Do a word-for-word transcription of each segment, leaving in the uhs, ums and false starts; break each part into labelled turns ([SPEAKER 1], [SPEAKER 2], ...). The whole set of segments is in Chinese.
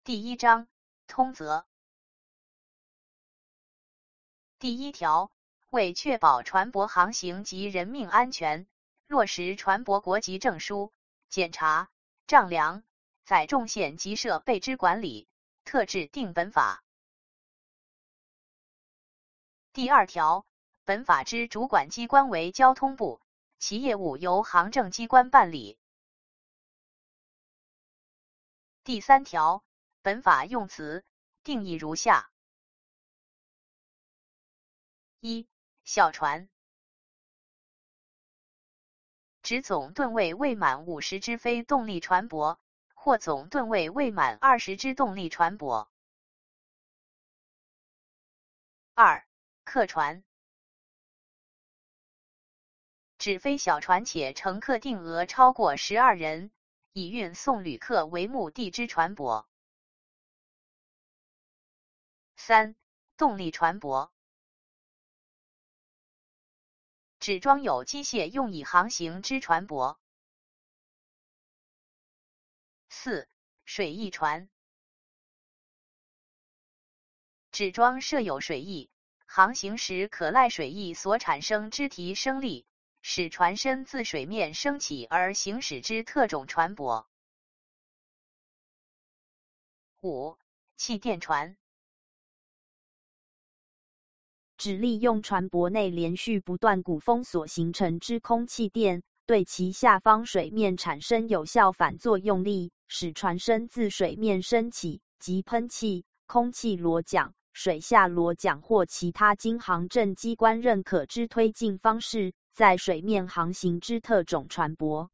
[SPEAKER 1] 第一章通则。第一条，为确保船舶航行及人命安全，落实船舶国籍证书、检查、丈量、载重线及设备之管理，特制定本法。第二条，本法之主管机关为交通部，其业务由行政机关办理。第三条，本法用词定义如下：一、小船，指总吨位未满五十之非动力船舶，或总吨位未满二十之动力船舶。二、客船，指非小船且乘客定额超过十二人，以运送旅客为目的之船舶。三、动力船舶，指装有机械用以航行之船舶。四、水翼船，指装设有水翼，航行时可赖水翼所产生之提升力，使船身自水面升起而行驶之特种船舶。五、气垫船，
[SPEAKER 2] 指利用船舶内连续不断鼓风所形成之空气垫，对其下方水面产生有效反作用力，使船身自水面升起，及喷气、空气螺桨、水下螺桨或其他经行政机关认可之推进方式，在水面航行之特种船舶。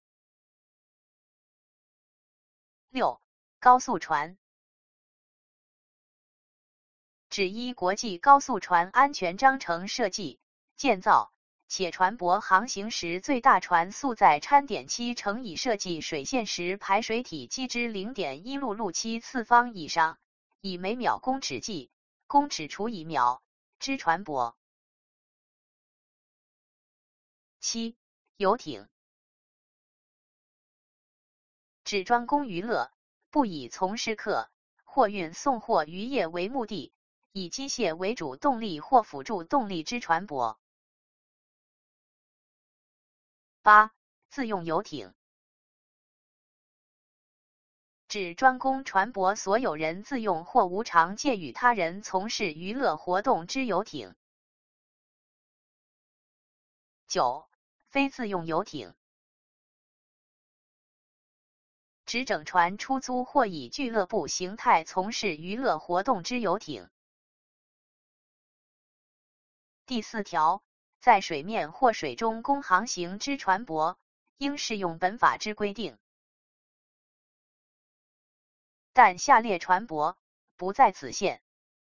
[SPEAKER 1] 六、高速船，指依国际高速船安全章程设计、建造，且船舶航行时最大船速在掺点七乘以设计水线时排水体积之 零点一 路路七次方以上，以每秒公尺计，公尺除以秒之船舶。七、游艇，指专供娱乐，不以从事客或运送或渔业为目的，以机械为主动力或辅助动力之船舶。八、自用游艇，指专供船舶所有人自用或无偿借与他人从事娱乐活动之游艇。九、非自用游艇，指整船出租或以俱乐部形态从事娱乐活动之游艇。第四条，在水面或水中供航行之船舶，应适用本法之规定。但下列船舶不在此限：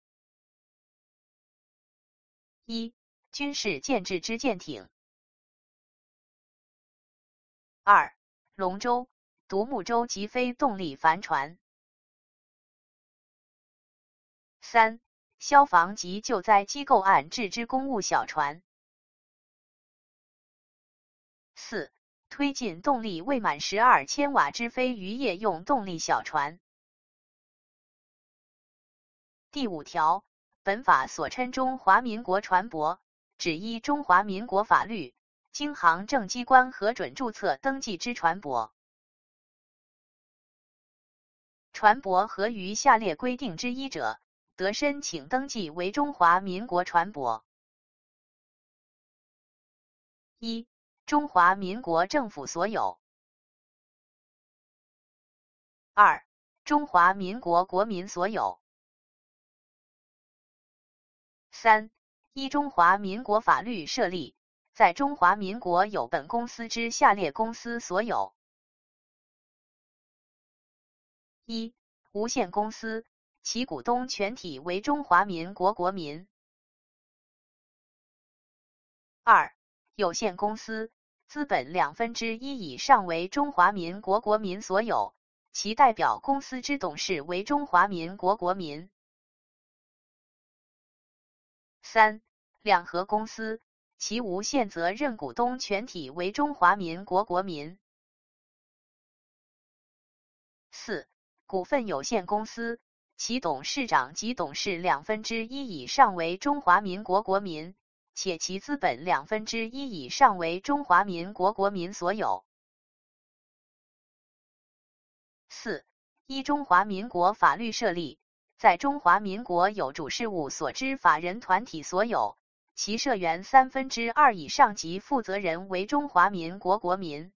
[SPEAKER 1] 一、军事建制之舰艇；二、龙舟、独木舟及非动力帆船；三、消防及救灾机构岸置之公务小船；四、推进动力未满十二千瓦之非渔业用动力小船。第五条，本法所称中华民国船舶，指依中华民国法律，经行政机关核准注册登记之船舶。船舶合于下列规定之一者，得申请登记为中华民国船舶。一、中华民国政府所有；二、中华民国国民所有；三、依中华民国法律设立，在中华民国有本公司之下列公司所有：一、无限公司，其股东全体为中华民国国民；二、有限公司，资本两分之一以上为中华民国国民所有，其代表公司之董事为中华民国国民；三、两合公司，其无限责任股东全体为中华民国国民；四、股份有限公司， 其董事长及董事两分之一以上为中华民国国民，且其资本两分之一以上为中华民国国民所有。四、依中华民国法律设立，在中华民国有主事务所之法人团体所有，其社员三分之二以上及负责人为中华民国国民。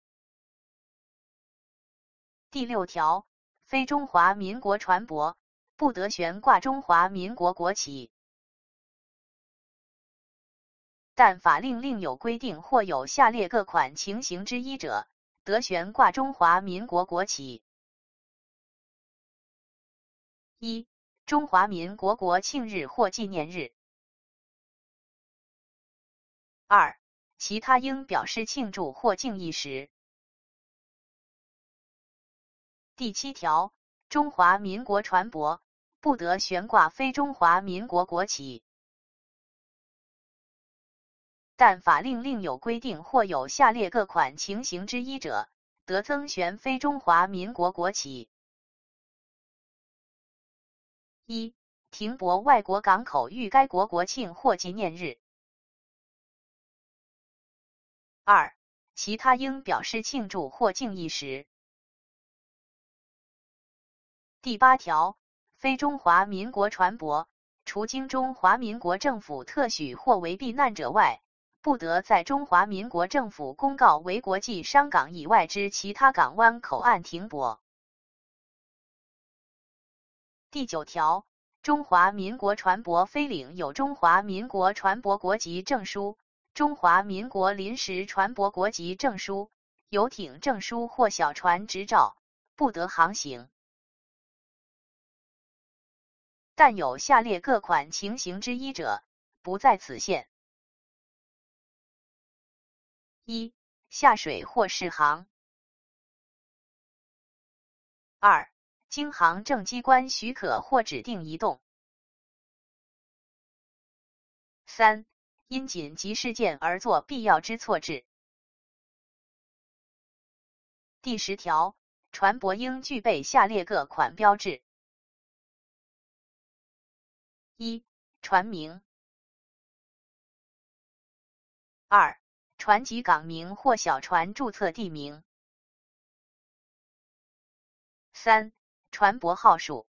[SPEAKER 1] 第六条，非中华民国船舶不得悬挂中华民国国旗，但法令另有规定或有下列各款情形之一者，得悬挂中华民国国旗：一、中华民国国庆日或纪念日；二、其他应表示庆祝或敬意时。第七条，中华民国船舶不得悬挂非中华民国国旗，但法令另有规定或有下列各款情形之一者，得增悬非中华民国国旗：一、停泊外国港口遇该国国庆或纪念日；二、其他应表示庆祝或敬意时。第八条，非中华民国船舶，除经中华民国政府特许或为避难者外，不得在中华民国政府公告为国际商港以外之其他港湾口岸停泊。第九条，中华民国船舶非领有中华民国船舶国籍证书、中华民国临时船舶国籍证书、游艇证书或小船执照，不得航行。但有下列各款情形之一者，不在此限：一、下水或试航；二、经航政机关许可或指定移动；三、因紧急事件而作必要之措置。第十条，船舶应具备下列各款标志：一、船名；二、船籍港名或小船注册地名；三、船舶号数；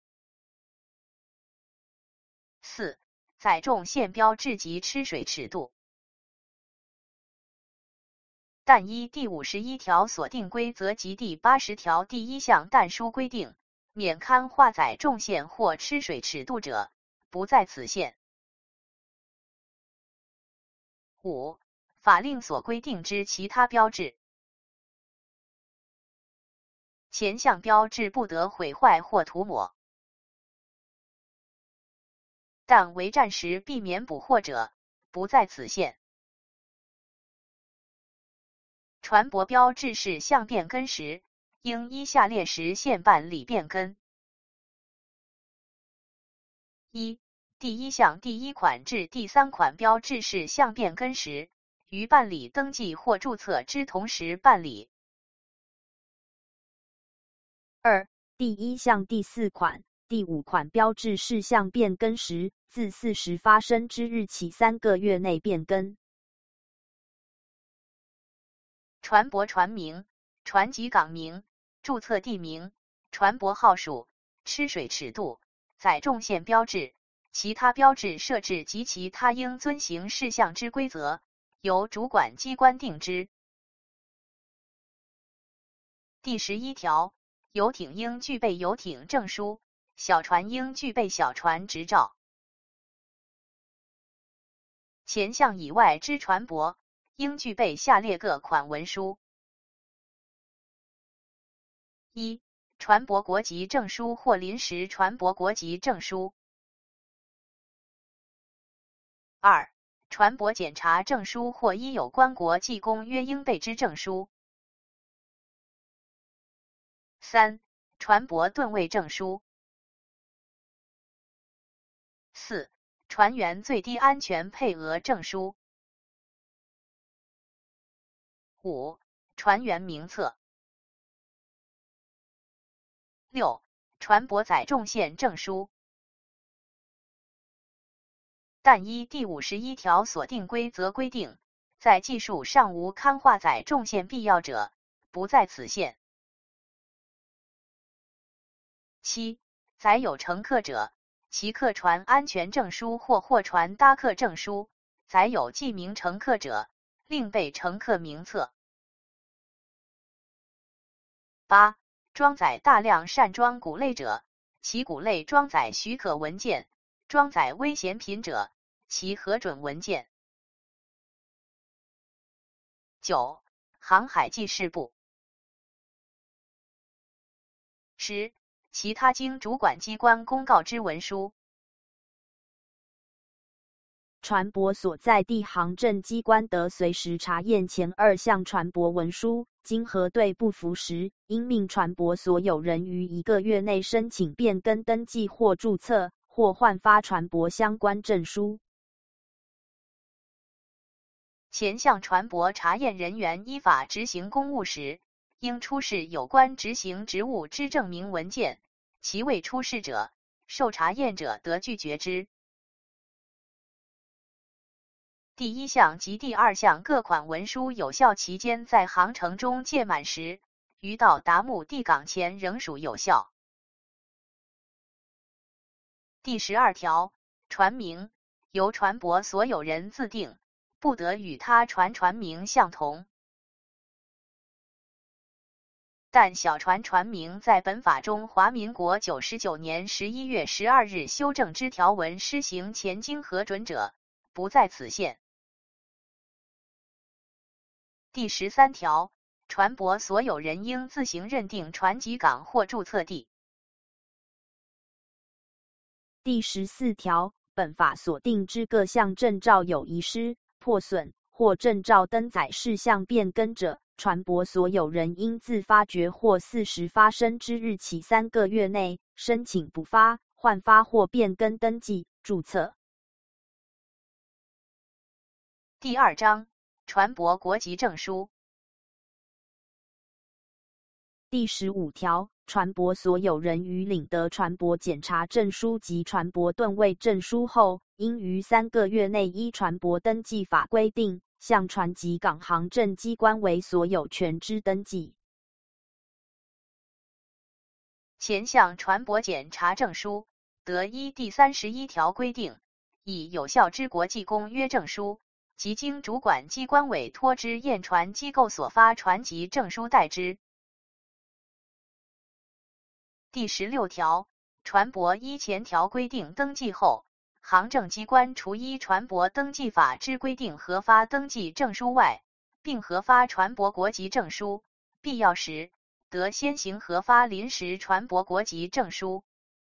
[SPEAKER 1] 四、载重线标志及吃水尺度。但依第五十一条所定规则及第八十条第一项但书规定，免刊画载重线或吃水尺度者，不在此限。五、法令所规定之其他标志，前项标志不得毁坏或涂抹，但为战时避免捕获者，不在此限。船舶标志是项变更时，应依下列时限办理变更：一、第一项第一款至第三款标志是项变更时，于办理登记或注册之同时办理。
[SPEAKER 2] 二、第一项第四款、第五款标志事项变更时，自四时发生之日起三个月内变更。
[SPEAKER 1] 船舶船名、船籍港名、注册地名、船舶号数、吃水尺度、载重线标志、其他标志设置及其他应遵行事项之规则，由主管机关定之。第十一条，游艇应具备游艇证书，小船应具备小船执照。前项以外之船舶，应具备下列各款文书：一、船舶国籍证书或临时船舶国籍证书；二、船舶检查证书或依有关国际公约应备之证书；三、船舶吨位证书；四、船员最低安全配额证书；五、船员名册；六、 船舶载重线证书。但依第五十一条所定规则规定，在技术尚无刊画载重线必要者，不在此限。七、载有乘客者，其客船安全证书或货船搭客证书；载有记名乘客者，另备乘客名册。八、装载大量擅装谷类者，其谷类装载许可文件；装载危险品者，其核准文件。九、航海记事簿。十、其他经主管机关公告之文书。
[SPEAKER 2] 船舶所在地航政机关得随时查验前二项船舶文书，经核对不符时，应命船舶所有人于一个月内申请变更登记或注册，或换发船舶相关证书。
[SPEAKER 1] 前项船舶查验人员依法执行公务时，应出示有关执行职务之证明文件，其未出示者，受查验者得拒绝之。第一项及第二项各款文书有效期间在航程中届满时，于到达目的港前仍属有效。第十二条，船名由船舶所有人自定，不得与他船船名相同。但小船船名在本法中华民国九十九年十一月十二日修正之条文施行前经核准者，不在此限。第十三条，船舶所有人应自行认定船籍港或注册地。
[SPEAKER 2] 第十四条，本法所定之各项证照有遗失、破损或证照登载事项变更者，船舶所有人应自发觉或四时发生之日起三个月内，申请补发、换发或变更登记、注册。
[SPEAKER 1] 第二章，船舶国籍证书。
[SPEAKER 2] 第十五条，船舶所有人于领得船舶检查证书及船舶吨位证书后，应于三个月内依船舶登记法规定，向船籍港航政机关为所有权之登记。
[SPEAKER 1] 前项船舶检查证书，得依第三十一条规定，以有效之国际公约证书，即经主管机关委托之验船机构所发船籍证书代之。第十六条，船舶依前条规定登记后，航政机关除依船舶登记法之规定核发登记证书外，并核发船舶国籍证书，必要时，得先行核发临时船舶国籍证书。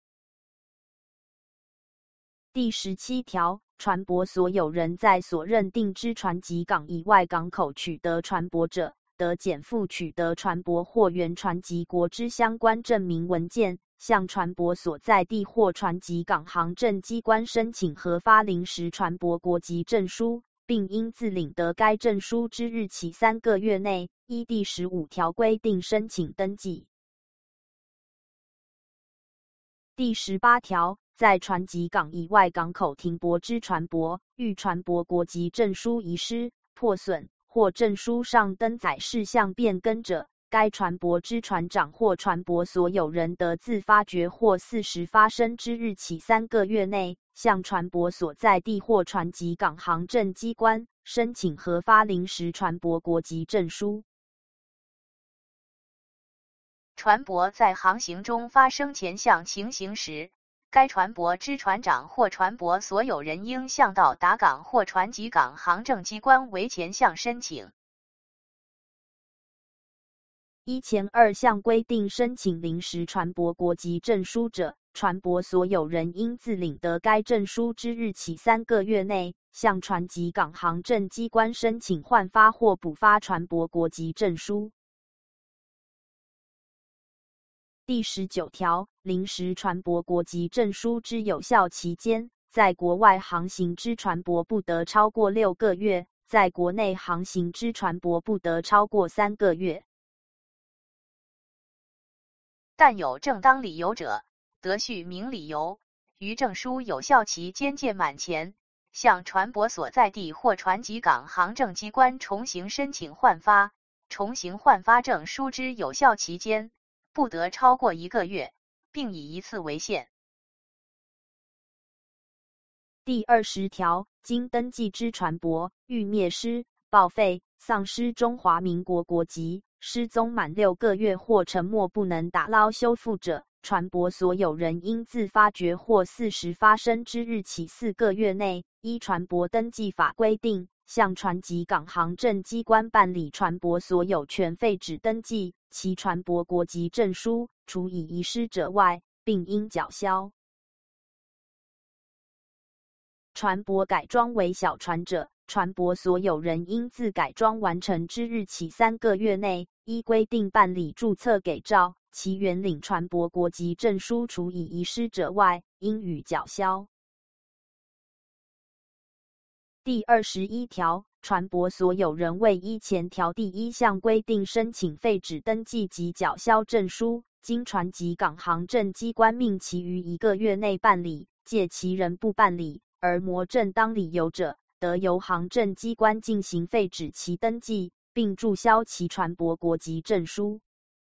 [SPEAKER 2] 第十七条，船舶所有人在所认定之船籍港以外港口取得船舶者，得减负取得船舶或原船籍国之相关证明文件，向船舶所在地或船籍港航政机关申请核发临时船舶国籍证书，并应自领得该证书之日起三个月内，依第十五条规定申请登记。第十八条，在船籍港以外港口停泊之船舶，遇船舶国籍证书遗失、破损或证书上登载事项变更者，该船舶之船长或船舶所有人得自发觉或四时发生之日起三个月内，向船舶所在地或船籍港航政机关申请核发临时船舶国籍证书。
[SPEAKER 1] 船舶在航行中发生前项情形时，该船舶之船长或船舶所有人应向到达港或船籍港航政机关为前项申请。
[SPEAKER 2] 依前二项规定申请临时船舶国籍证书者，船舶所有人应自领得该证书之日起三个月内，向船籍港航政机关申请换发或补发船舶国籍证书。第十九条，临时船舶国籍证书之有效期间，在国外航行之船舶不得超过六个月，在国内航行之船舶不得超过三个月。
[SPEAKER 1] 但有正当理由者，得续明理由，于证书有效期间届满前，向船舶所在地或船籍港行政机关重行申请换发。重行换发证书之有效期间，不得超过一个月，并以一次为限。
[SPEAKER 2] 第二十条，经登记之船舶，遇灭失、报废、丧失中华民国国籍，失踪满六个月或沉没不能打捞修复者，船舶所有人应自发觉或四十发生之日起四个月内，依船舶登记法规定，向船籍港行政机关办理船舶所有权废止登记，其船舶国籍证书，除已遗失者外，并应缴销。船舶改装为小船者，船舶所有人应自改装完成之日起三个月内，依规定办理注册给照，其原领船舶国籍证书除已遗失者外，应予缴销。第二十一条，船舶所有人未依前条第一项规定申请废止登记及缴销证书，经船籍港行政机关命其于一个月内办理，借其人不办理，而谟正当理由者，得由行政机关进行废止其登记，并注销其船舶国籍证书。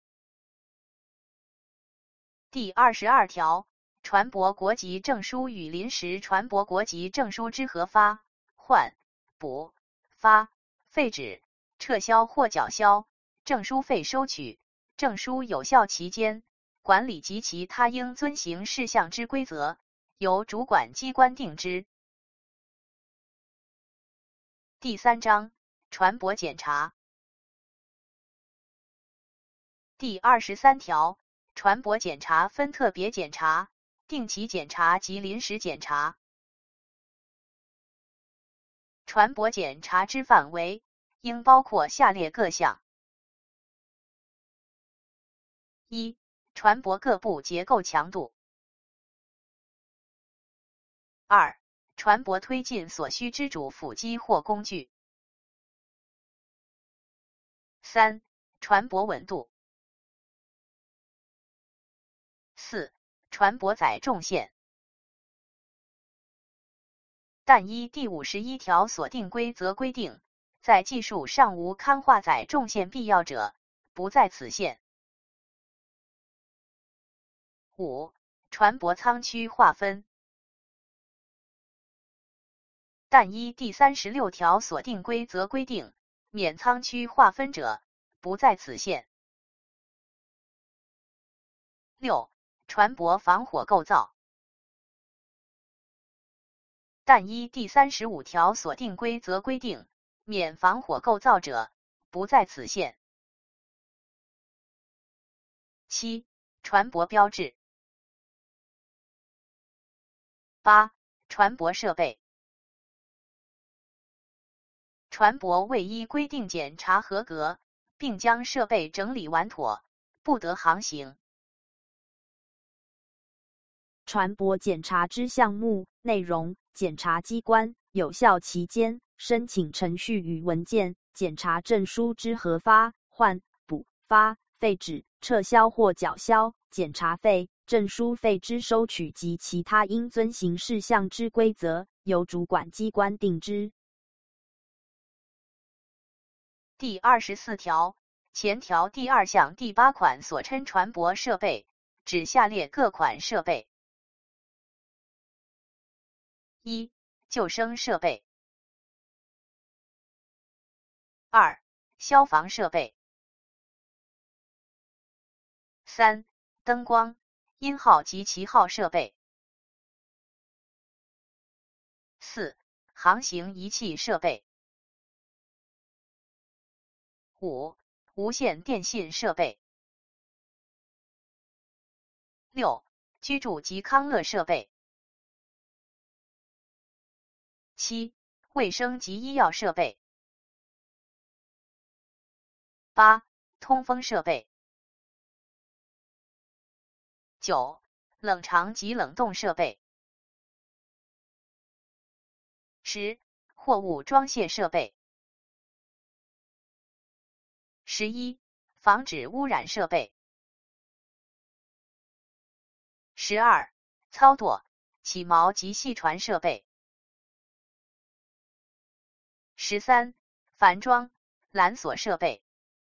[SPEAKER 1] 第二十二条，船舶国籍证书与临时船舶国籍证书之核发、换、补、发、废止、撤销或缴销，证书费收取，证书有效期间，管理及其他应遵行事项之规则，由主管机关定之。第三章，船舶检查。第二十三条，船舶检查分特别检查、定期检查及临时检查。船舶检查之范围，应包括下列各项：一、船舶各部结构强度；二、船舶推进所需之主辅机或工具；三、船舶稳度；四、船舶载重线。但依第五十一条所定规则规定，在技术尚无刊化载重线必要者，不在此限。五、船舶舱区划分。但依第三十六条所定规则规定，免舱区划分者，不在此限。六、船舶防火构造。但依第三十五条所定规则规定，免防火构造者，不在此限。七、船舶标志。八、船舶设备。船舶未依规定检查合格，并将设备整理完妥，不得航行。
[SPEAKER 2] 船舶检查之项目、内容、检查机关、有效期间、申请程序与文件、检查证书之核发、换、补、发、废止、撤销或缴销、检查费、证书费之收取及其他应遵行事项之规则，由主管机关定之。
[SPEAKER 1] 第二十四条，前条第二项第八款所称船舶设备，指下列各款设备：一、救生设备；二、消防设备；三、灯光、音号及旗号设备；四、航行仪器设备；五、无线电信设备；六、居住及康乐设备；七、卫生及医药设备；八、通风设备；九、冷藏及冷冻设备；十、货物装卸设备；十一、防止污染设备； 十二、操舵、起锚及系船设备。十三、帆桩、缆索设备。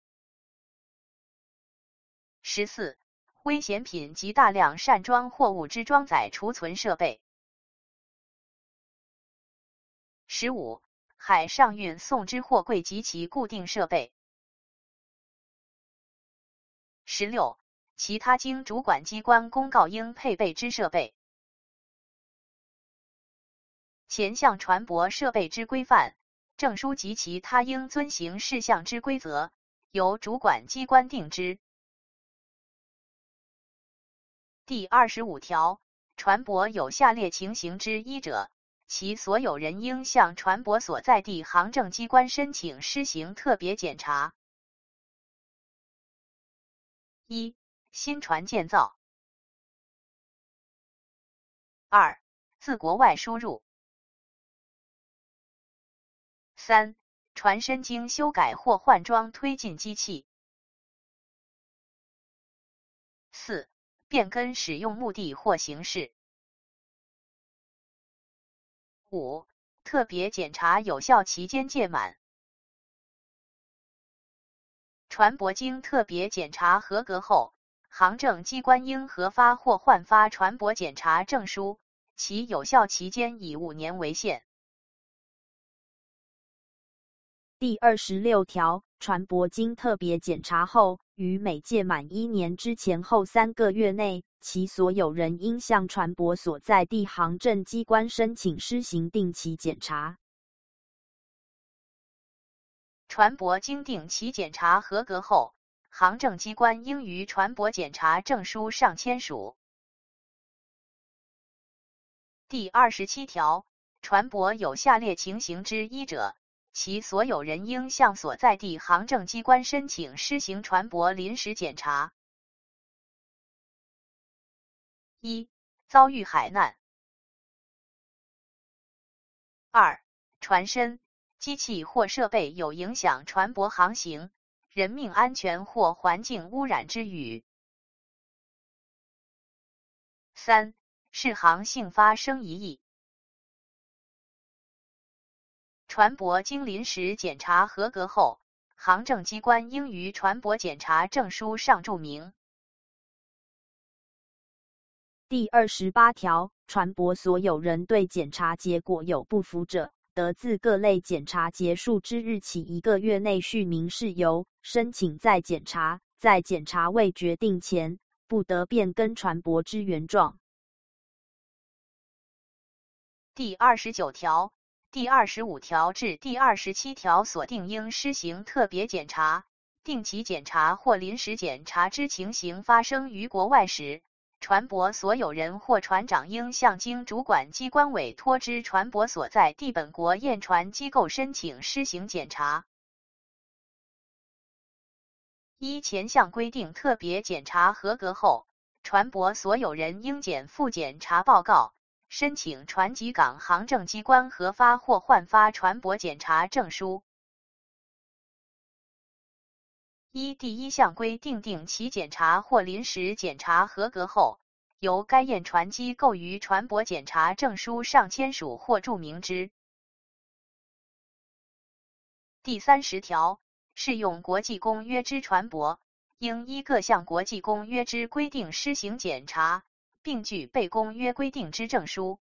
[SPEAKER 1] 十四、危险品及大量擅装货物之装载储存设备。十五、海上运送之货柜及其固定设备。十六、其他经主管机关公告应配备之设备。前项船舶设备之规范、证书及其他应遵行事项之规则，由主管机关定之。第二十五条，船舶有下列情形之一者，其所有人应向船舶所在地行政机关申请施行特别检查。一、新船建造。二、自国外输入。三、船身经修改或换装推进机器。四、变更使用目的或形式。五、特别检查有效期间届满。船舶经特别检查合格后，行政机关应核发或换发船舶检查证书，其有效期间以五年为限。
[SPEAKER 2] 第二十六条，船舶经特别检查后，于每届满一年之前后三个月内，其所有人应向船舶所在地行政机关申请施行定期检查。
[SPEAKER 1] 船舶经定期检查合格后，行政机关应于船舶检查证书上签署。第二十七条，船舶有下列情形之一者，其所有人应向所在地行政机关申请施行船舶临时检查。一、遭遇海难。二、船身、机器或设备有影响船舶航行、人命安全或环境污染之虞。三、适航性发生疑义。船舶经临时检查合格后，行政机关应于船舶检查证书上注明。
[SPEAKER 2] 第二十八条，船舶所有人对检查结果有不服者，得自各类检查结束之日起一个月内续明事由，申请再检查，在检查未决定前，不得变更船舶之原状。
[SPEAKER 1] 第二十九条、第二十五条至第二十七条所定应施行特别检查、定期检查或临时检查之情形发生于国外时，船舶所有人或船长应向经主管机关委托之船舶所在地本国验船机构申请施行检查。依前项规定特别检查合格后，船舶所有人应检附检查报告，申请船籍港行政机关核发或换发船舶检查证书。依第一项规定定期检查或临时检查合格后，由该验船机构于船舶检查证书上签署或注明之。第三十条，适用国际公约之船舶，应依各项国际公约之规定施行检查，并具备公约规定之证书。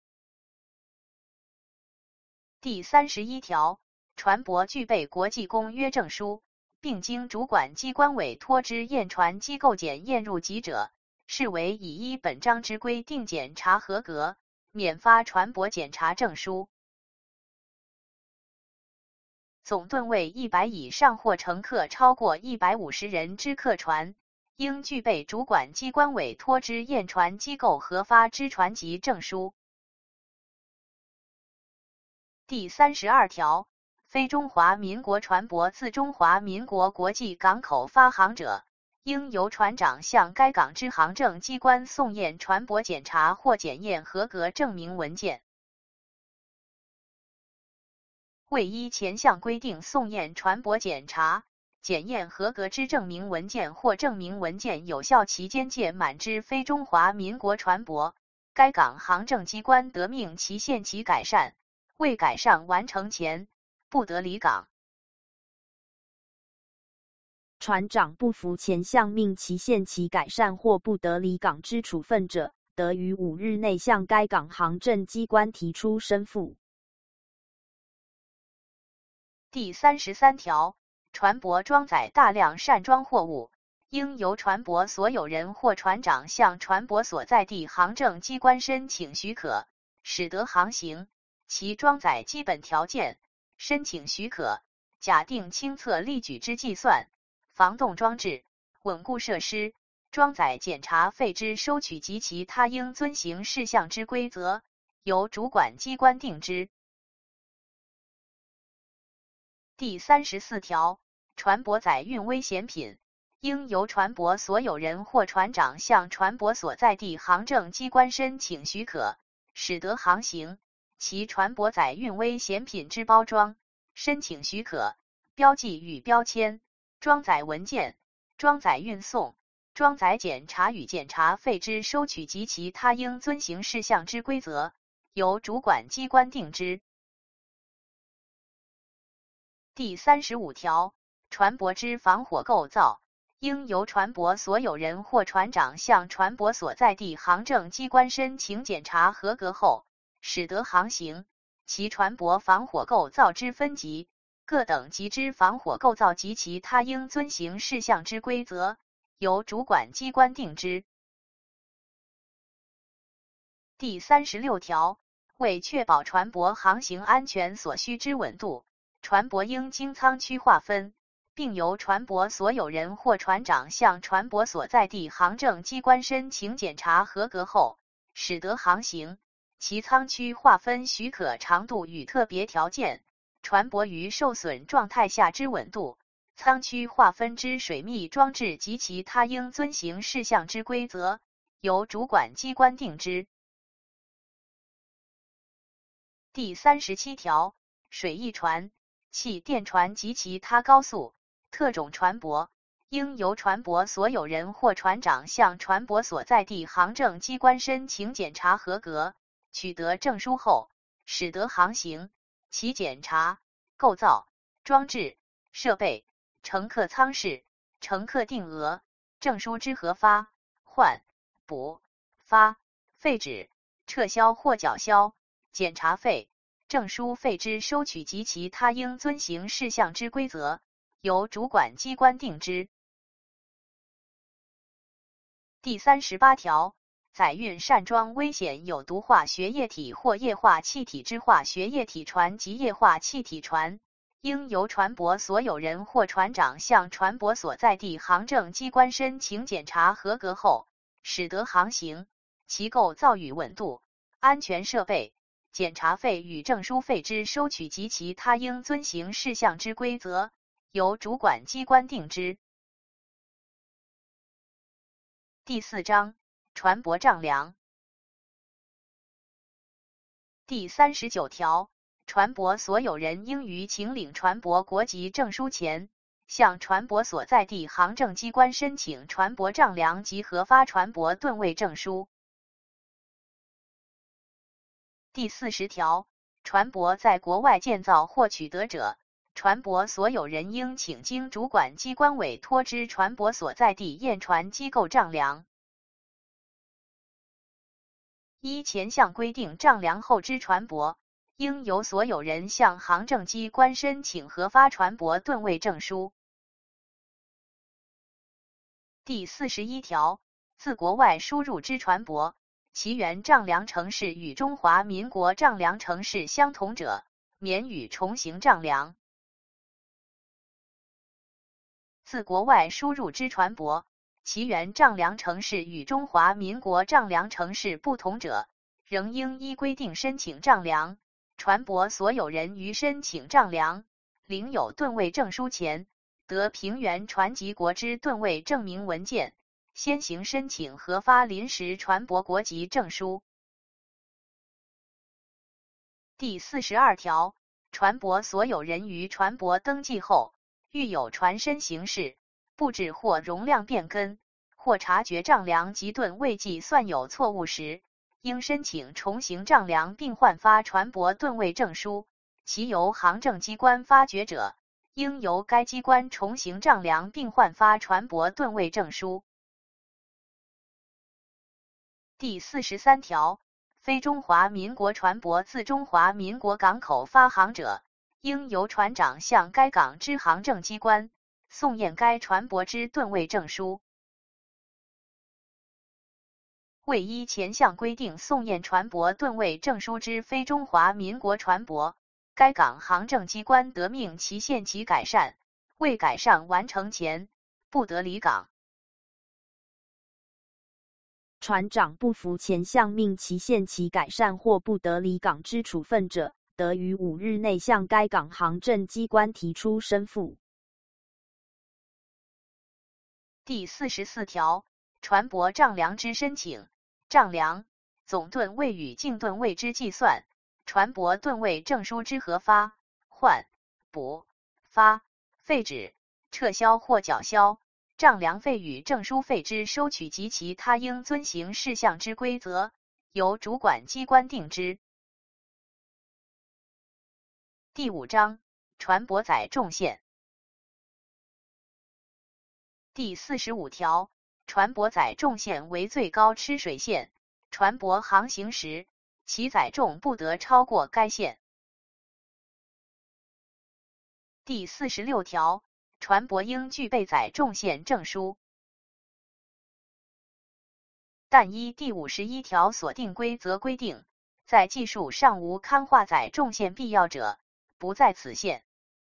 [SPEAKER 1] 第三十一条，船舶具备国际公约证书，并经主管机关委托之验船机构检验入籍者，视为已依本章之规定检查合格，免发船舶检查证书。总吨位一百以上或乘客超过一百五十人之客船，应具备主管机关委托之验船机构核发之船籍证书。第三十二条，非中华民国船舶自中华民国国际港口发航者，应由船长向该港之行政机关送验船舶检查或检验合格证明文件。未依前项规定送验船舶检查、 检验合格之证明文件或证明文件有效期间届满之非中华民国船舶，该港行政机关得命其限期改善，未改善完成前，不得离港。
[SPEAKER 2] 船长不服前项命其限期改善或不得离港之处分者，得于五日内向该港行政机关提出申复。
[SPEAKER 1] 第三十三条，船舶装载大量散装货物，应由船舶所有人或船长向船舶所在地行政机关申请许可，使得航行。其装载基本条件，申请许可，假定清测力举之计算，防冻装置、稳固设施、装载检查费之收取及其他应遵行事项之规则，由主管机关定之。第三十四条，船舶载运危险品，应由船舶所有人或船长向船舶所在地行政机关申请许可，使得航行。其船舶载运危险品之包装、申请许可、标记与标签、装载文件、装载运送、装载检查与检查费之收取及其他应遵行事项之规则，由主管机关定之。第三十五条，船舶之防火构造，应由船舶所有人或船长向船舶所在地行政机关申请检查合格后，使得航行。其船舶防火构造之分级，各等级之防火构造及其他应遵行事项之规则，由主管机关定之。第三十六条，为确保船舶航行安全所需之稳度，船舶应经舱区划分，并由船舶所有人或船长向船舶所在地行政机关申请检查合格后，使得航行。其舱区划分许可长度与特别条件，船舶于受损状态下之稳度，舱区划分之水密装置及其他应遵行事项之规则，由主管机关定之。第三十七条，水翼船、气垫船及其他高速、特种船舶，应由船舶所有人或船长向船舶所在地行政机关申请检查合格，取得证书后，使得航行。其检查、构造、装置、设备、乘客舱室、乘客定额、证书之核发、换、补、发、废止、撤销或缴销、检查费、证书费之收取及其他应遵行事项之规则，由主管机关定之。第三十八条，载运散装危险有毒化学液体或液化气体之化学液体船及液化气体船，应由船舶所有人或船长向船舶所在地行政机关申请检查合格后，使得航行。其构造与稳度、安全设备、检查费与证书费之收取及其他应遵行事项之规则，由主管机关定之。第四章，船舶丈量。第三十九条，船舶所有人应于请领船舶国籍证书前，向船舶所在地行政机关申请船舶丈量及核发船舶吨位证书。第四十条，船舶在国外建造或取得者，船舶所有人应请经主管机关委托之船舶所在地验船机构丈量。依前项规定丈量后之船舶，应由所有人向行政机关申请核发船舶吨位证书。第四十一条，自国外输入之船舶，其原丈量程式与中华民国丈量程式相同者，免予重行丈量。自国外输入之船舶，其原丈量程式与中华民国丈量程式不同者，仍应依规定申请丈量。船舶所有人于申请丈量、领有吨位证书前，得凭原船籍国之吨位证明文件，先行申请核发临时船舶国籍证书。第四十二条，船舶所有人于船舶登记后， 遇有船身形式、布置或容量变更，或察觉丈量及吨位计算有错误时，应申请重行丈量并换发船舶吨位证书。其由行政机关发觉者，应由该机关重行丈量并换发船舶吨位证书。第四十三条，非中华民国船舶自中华民国港口发航者，应由船长向该港之行政机关送验该船舶之吨位证书。未依前项规定送验船舶吨位证书之非中华民国船舶，该港行政机关得命其限期改善，未改善完成前，不得离港。
[SPEAKER 2] 船长不服前项命其限期改善或不得离港之处分者，得于五日内向该港行政机关提出申复。
[SPEAKER 1] 第四十四条，船舶丈量之申请、丈量、总吨位与净吨位之计算、船舶吨位证书之核发、换、补、发、废止、撤销或缴销、丈量费与证书费之收取及其他应遵行事项之规则，由主管机关定之。第五章，船舶载重线。第四十五条，船舶载重线为最高吃水线，船舶航行时，其载重不得超过该线。第四十六条，船舶应具备载重线证书，但依第五十一条所定规则规定，在技术上无刊画载重线必要者，不在此限。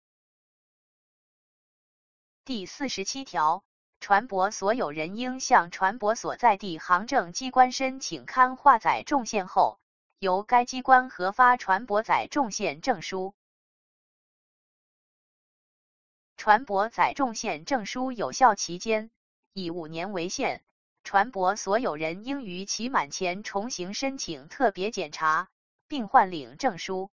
[SPEAKER 1] 第四十七条，船舶所有人应向船舶所在地行政机关申请刊画载重线后，由该机关核发船舶载重线证书。船舶载重线证书有效期间以五年为限，船舶所有人应于期满前重行申请特别检查，并换领证书。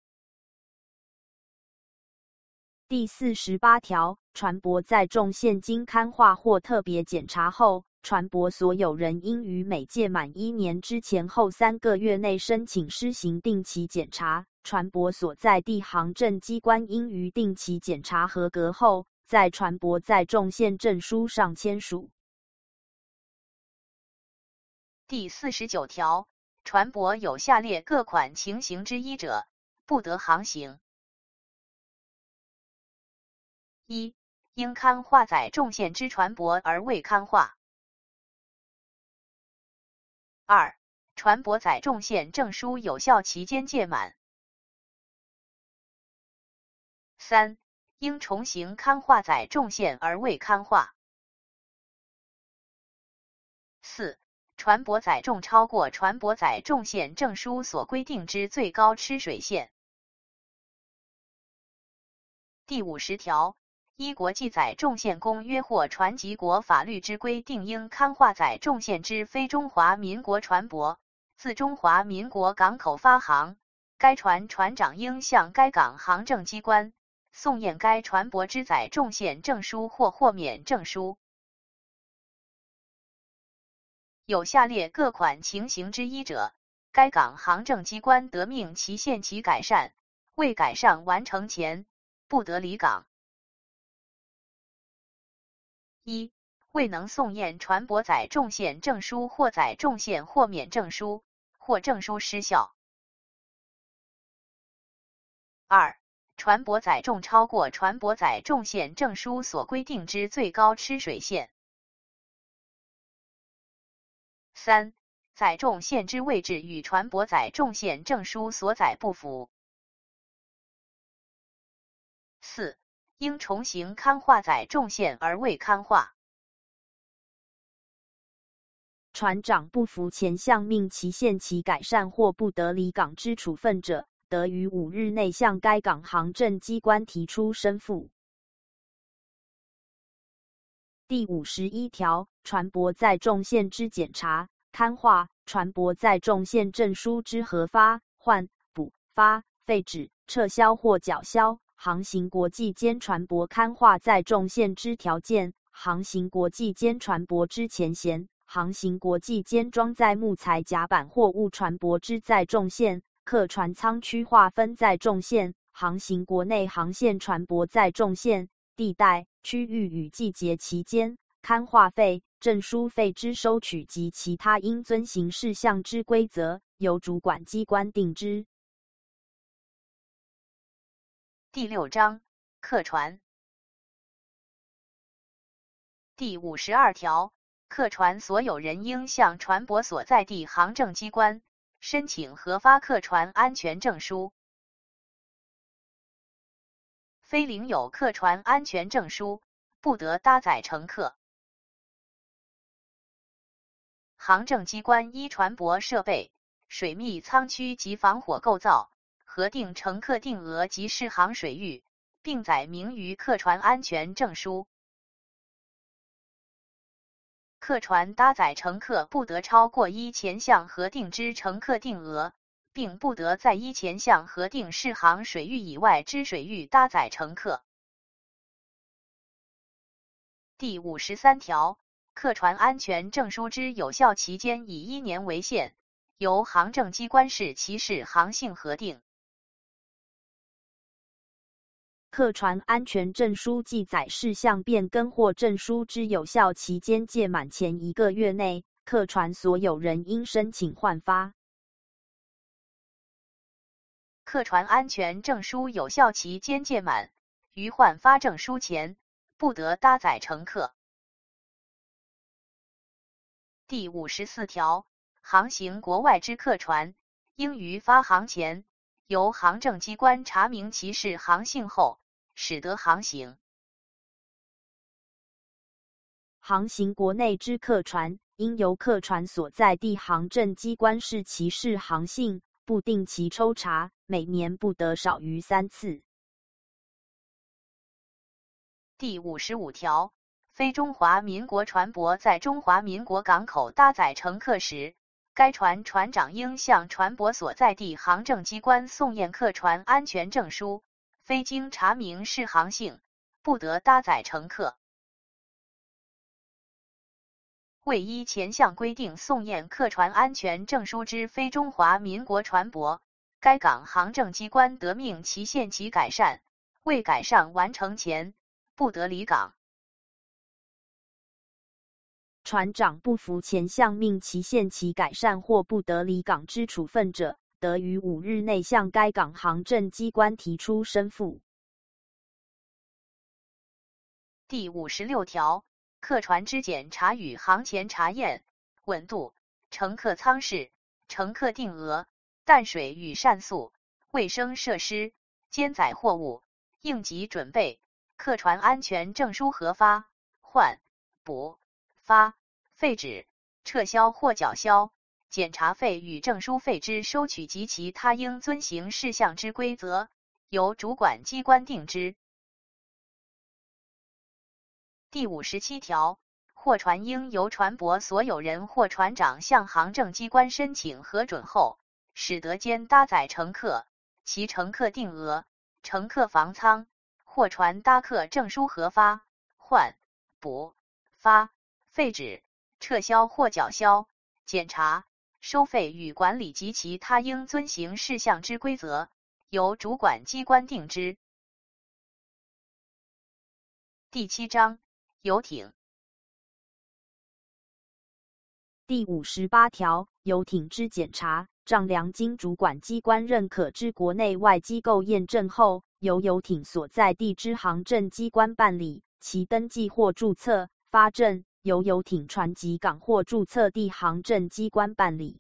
[SPEAKER 2] 第四十八条，船舶载重线经刊画或特别检查后，船舶所有人应于每届满一年之前后三个月内申请施行定期检查，船舶所在地行政机关应于定期检查合格后，在船舶载重线证书上签署。
[SPEAKER 1] 第四十九条，船舶有下列各款情形之一者，不得航行。一、应刊画载重线之船舶而未刊画。二、船舶载重线证书有效期间届满。三、应重行刊画载重线而未刊画。四、船舶载重超过船舶载重线证书所规定之最高吃水线。第五十条，依国际载重线公约或船籍国法律之规定，应刊画载重线之非中华民国船舶，自中华民国港口发航，该船船长应向该港行政机关送验该船舶之载重线证书或豁免证书。有下列各款情形之一者，该港行政机关得命其限期改善，未改善完成前，不得离港。一、未能送验船舶载重线证书或载重线豁免证书，或证书失效。二、船舶载重超过船舶载重线证书所规定之最高吃水线。三、载重线之位置与船舶载重线证书所载不符。四、应重行刊画载重线而未刊画。
[SPEAKER 2] 船长不服前项命其限期改善或不得离港之处分者，得于五日内向该港行政机关提出申复。第五十一条，船舶载重线之检查、刊画、船舶载重线证书之核发、换、补发、废止、撤销或缴销、 航行国际间船舶刊画载重线之条件，航行国际间船舶之前嫌，航行国际间装载木材甲板货物船舶之载重线，客船舱区划分载重线，航行国内航线船舶载重线，地带、区域与季节期间刊画费、证书费之收取及其他应遵行事项之规则，由主管机关定之。
[SPEAKER 1] 第六章客船。第五十二条，客船所有人应向船舶所在地航政机关申请核发客船安全证书。非领有客船安全证书，不得搭载乘客。航政机关依船舶设备、水密舱区及防火构造，核定乘客定额及适航水域，并载明于客船安全证书。客船搭载乘客不得超过依前项核定之乘客定额，并不得在依前项核定适航水域以外之水域搭载乘客。第五十三条，客船安全证书之有效期间以一年为限，由航政机关视其适航性核定。
[SPEAKER 2] 客船安全证书记载事项变更或证书之有效期间届满前一个月内，客船所有人应申请换发。
[SPEAKER 1] 客船安全证书有效期间届满，于换发证书前，不得搭载乘客。第五十四条，航行国外之客船，应于发航前，由航政机关查明其适航性后，使得航行。
[SPEAKER 2] 航行国内之客船，应由客船所在地航政机关视其适航性，不定期抽查，每年不得少于三次。
[SPEAKER 1] 第五十五条，非中华民国船舶在中华民国港口搭载乘客时，该船船长应向船舶所在地航政机关送验客船安全证书，非经查明适航性，不得搭载乘客。未依前项规定送验客船安全证书之非中华民国船舶，该港航政机关得命其限期改善，未改善完成前，不得离港。
[SPEAKER 2] 船长不服前项命其限期改善或不得离港之处分者，得于五日内向该港航政机关提出申复。
[SPEAKER 1] 第五十六条，客船之检查与航前查验、稳度、乘客舱室、乘客定额、淡水与膳宿、卫生设施、兼载货物、应急准备、客船安全证书核发、换、补、发、废止、撤销或缴销、检查费与证书费之收取及其他应遵行事项之规则，由主管机关定之。第五十七条，货船应由船舶所有人或船长向航政机关申请核准后，使得兼搭载乘客，其乘客定额、乘客房舱、货船搭客证书核发、换、补、发、废止、撤销或缴销、检查、收费与管理及其他应遵行事项之规则，由主管机关定之。第七章游艇。
[SPEAKER 2] 第五十八条，游艇之检查、丈量经主管机关认可之国内外机构验证后，由游艇所在地之航政机关办理，其登记或注册、发证，由游艇船籍港或注册地航政机关办理。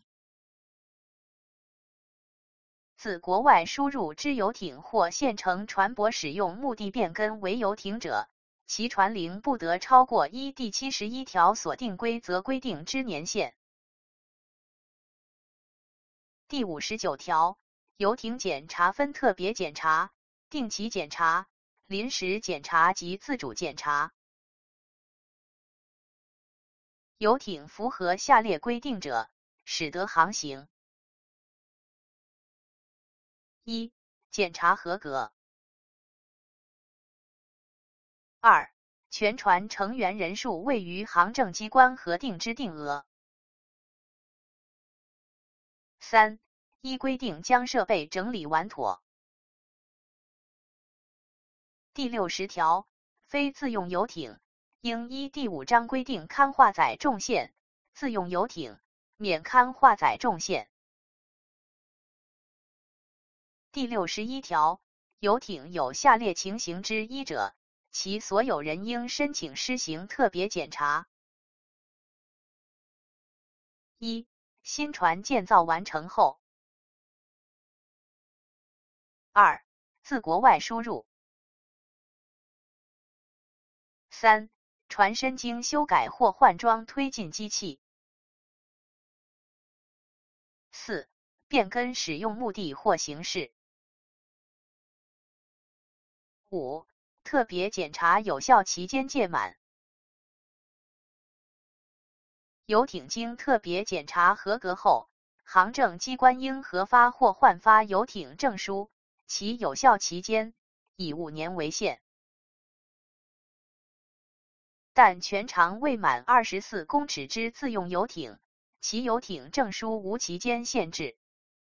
[SPEAKER 1] 自国外输入之游艇或现成船舶使用目的变更为游艇者，其船龄不得超过依第七十一条所定规则规定之年限。第五十九条，游艇检查分特别检查、定期检查、临时检查及自主检查。游艇符合下列规定者，使得航行。一、检查合格。 二、全船成员人数位于行政机关核定之定额。三、依规定将设备整理完妥。第六十条，非自用游艇应依第五章规定刊划载重线，自用游艇免刊划载重线。第六十一条，游艇有下列情形之一者，其所有人应申请施行特别检查。一、新船建造完成后。二、自国外输入。三、船身经修改或换装推进机器。四、变更使用目的或形式。五、特别检查有效期间届满。游艇经特别检查合格后，行政机关应核发或换发游艇证书，其有效期间以五年为限。但全长未满二十四公尺之自用游艇，其游艇证书无期间限制。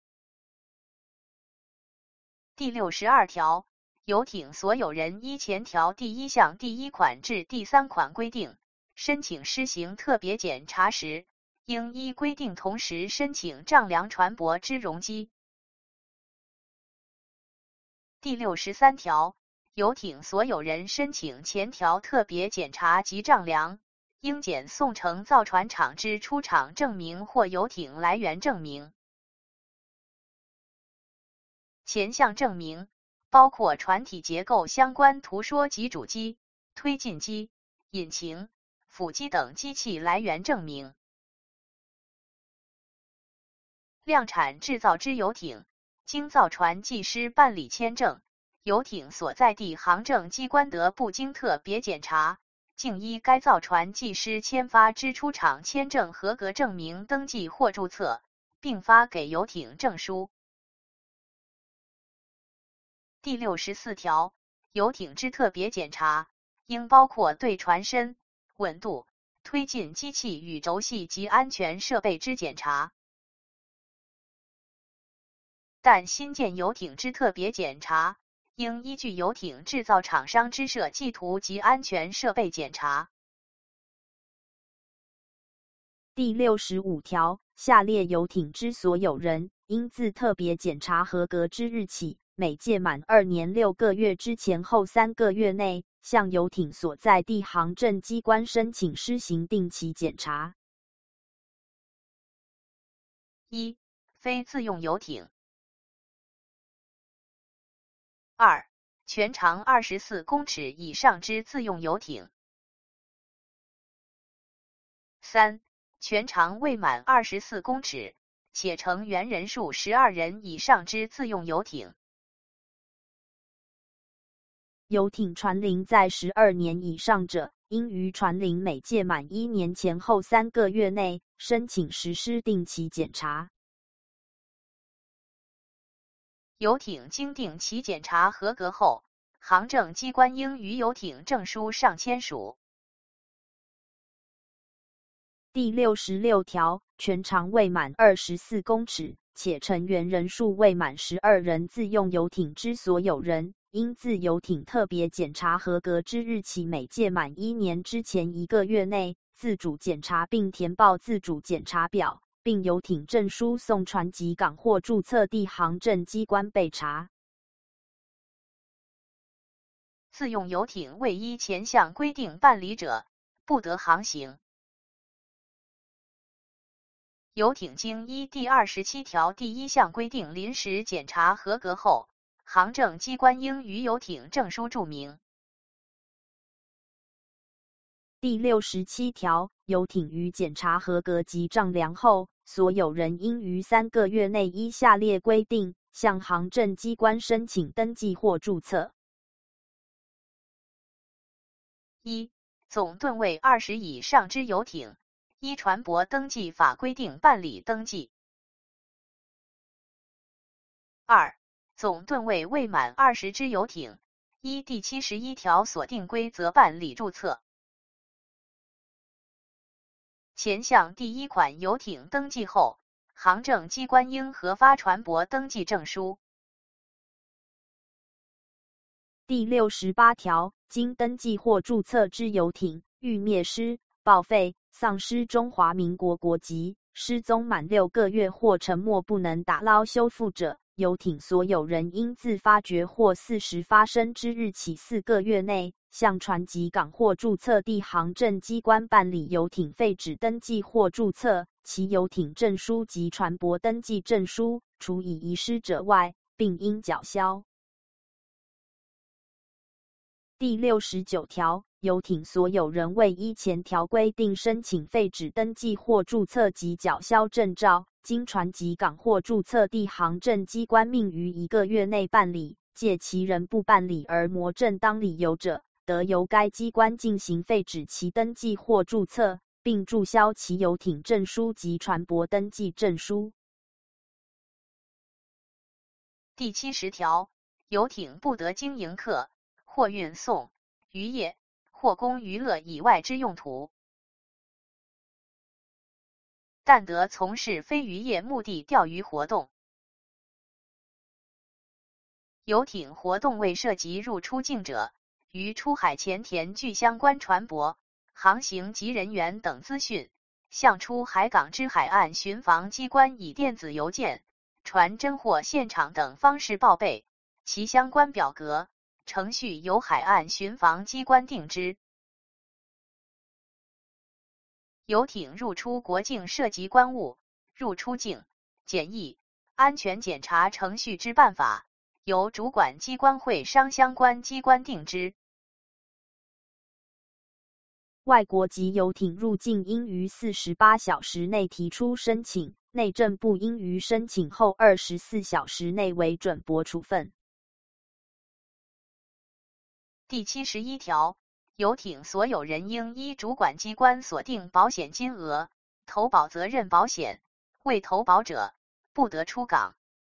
[SPEAKER 1] 第六十二条，游艇所有人依前条第一项第一款至第三款规定，申请施行特别检查时，应依规定同时申请丈量船舶之容积。第六十三条，游艇所有人申请前条特别检查及丈量，应检送呈造船厂之出厂证明或游艇来源证明。前项证明包括船体结构相关图说及主机、推进机、引擎、辅机等机器来源证明。量产制造之游艇，经造船技师办理签证，游艇所在地行政机关得不经特别检查，竟依该造船技师签发之出厂签证合格证明登记或注册，并发给游艇证书。第六十四条，游艇之特别检查，应包括对船身、稳度、推进机器与轴系及安全设备之检查。但新建游艇之特别检查，应依据游艇制造厂商之设计图及安全设备检查。
[SPEAKER 2] 第六十五条，下列游艇之所有人，应自特别检查合格之日起，每届满二年六个月之前后三个月内，向游艇所在地行政机关申请施行定期检查。
[SPEAKER 1] 一、非自用游艇。二、全长二十四公尺以上之自用游艇。三、全长未满二十四公尺，且成员人数十二人以上之自用游艇。
[SPEAKER 2] 游艇船龄在十二年以上者，应于船龄每届满一年前后三个月内，申请实施定期检查。
[SPEAKER 1] 游艇经定期检查合格后，行政机关应于游艇证书上签署。
[SPEAKER 2] 第六十六条，全长未满二十四公尺，且成员人数未满十二人自用游艇之所有人，应自游艇特别检查合格之日起每届满一年之前一个月内，自主检查并填报自主检查表，并游艇证书送船籍港或注册地行政机关备查。
[SPEAKER 1] 自用游艇未依前项规定办理者，不得航行。游艇经依第二十七条第一项规定临时检查合格后，行政机关应于游艇证书注明。
[SPEAKER 2] 第六十七条，游艇于检查合格及丈量后，所有人应于三个月内依下列规定，向行政机关申请登记或注册。
[SPEAKER 1] 一、总吨位二十以上之游艇，依船舶登记法规定办理登记。二、总吨位未满二十之游艇， 依第七十一条所定规则办理注册。前项第一款游艇登记后，行政机关应核发船舶登记证书。
[SPEAKER 2] 第六十八条，经登记或注册之游艇，遇灭失、报废、丧失中华民国国籍，失踪满六个月或沉没不能打捞修复者，游艇所有人应自发掘或四十发生之日起四个月内，向船籍港或注册地行政机关办理游艇废止登记或注册，其游艇证书及船舶登记证书，除已遗失者外，并应缴销。第六十九条，游艇所有人未依前条规定申请废止登记或注册及缴销证照，经船籍港或注册地行政机关命于一个月内办理，借其人不办理而挪正当理由者，得由该机关进行废止其登记或注册，并注销其游艇证书及船舶登记证书。
[SPEAKER 1] 第七十条，游艇不得经营客或运送、渔业或供娱乐以外之用途，但得从事非渔业目的钓鱼活动。游艇活动未涉及入出境者，于出海前填具相关船舶、航行及人员等资讯，向出海港之海岸巡防机关以电子邮件、传真或现场等方式报备，其相关表格程序由海岸巡防机关定之。游艇入出国境涉及关务、入出境、检疫、安全检查程序之办法，由主管机关会商相关机关定之。
[SPEAKER 2] 外国籍游艇入境应于四十八小时内提出申请，内政部应于申请后二十四小时内为准驳处分。
[SPEAKER 1] 第七十一条，游艇所有人应依主管机关所定保险金额投保责任保险，未投保者不得出港。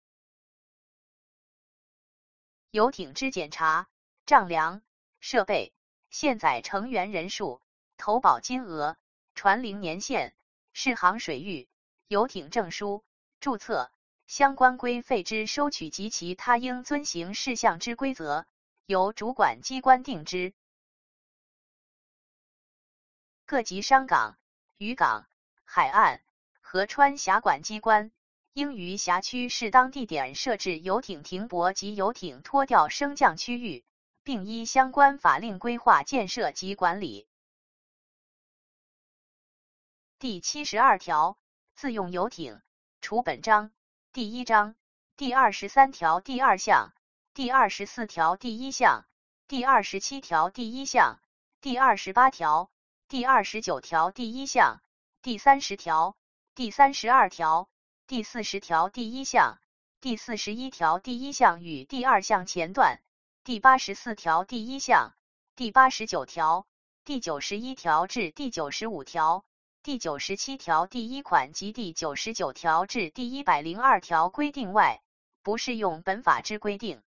[SPEAKER 1] 游艇之检查、丈量、设备、舰载成员人数、投保金额、船龄年限、适航水域、游艇证书、注册、相关规费之收取及其他应遵行事项之规则，由主管机关定之。各级商港、渔港、海岸、河川辖管机关应于辖区适当地点设置游艇停泊及游艇拖吊升降区域，并依相关法令规划建设及管理。第七十二条，自用游艇，除本章第一章、第二十三条第二项、第二十四条第一项、第二十七条第一项、第二十八条、第二十九条第一项、第三十条、第三十二条、第四十条第一项、第四十一条第一项与第二项前段、第八十四条第一项、第八十九条、第九十一条至第九十五条、第九十七条第一款及第九十九条至第一百零二条规定外，不适用本法之规定。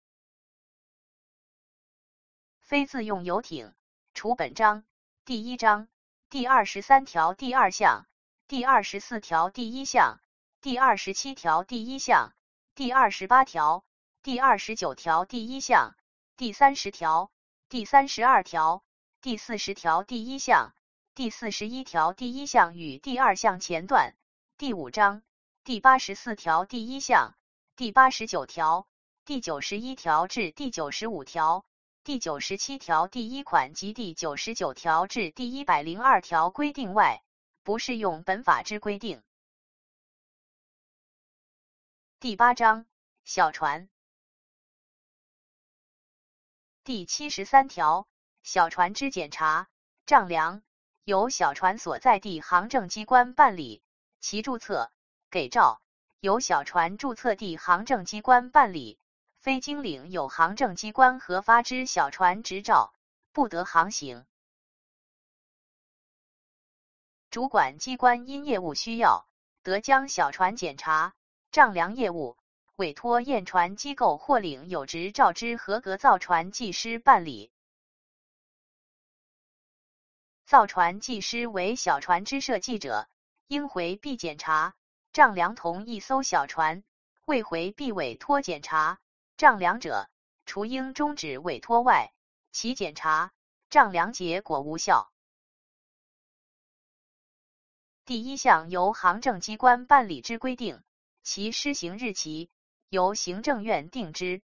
[SPEAKER 1] 非自用游艇，除本章第一章、第二十三条第二项、第二十四条第一项、第二十七条第一项、第二十八条、第二十九条第一项、第三十条、第三十二条、第四十条第一项、第四十一条第一项与第二项前段、第五章、第八十四条第一项、第八十九条、第九十一条至第九十五条、第九十七条第一款及第九十九条至第一百零二条规定外，不适用本法之规定。第八章，小船。第七十三条，小船之检查、丈量，由小船所在地行政机关办理，其注册、给照，由小船注册地行政机关办理，非经领有行政机关核发之小船执照，不得航行。主管机关因业务需要，得将小船检查、丈量业务委托验船机构或领有执照之合格造船技师办理。造船技师为小船之设计者，应回避检查、丈量同一艘小船，未回避委托检查、丈量者，除应终止委托外，其检查、丈量结果无效。第一项由行政机关办理之规定，其施行日期由行政院定之。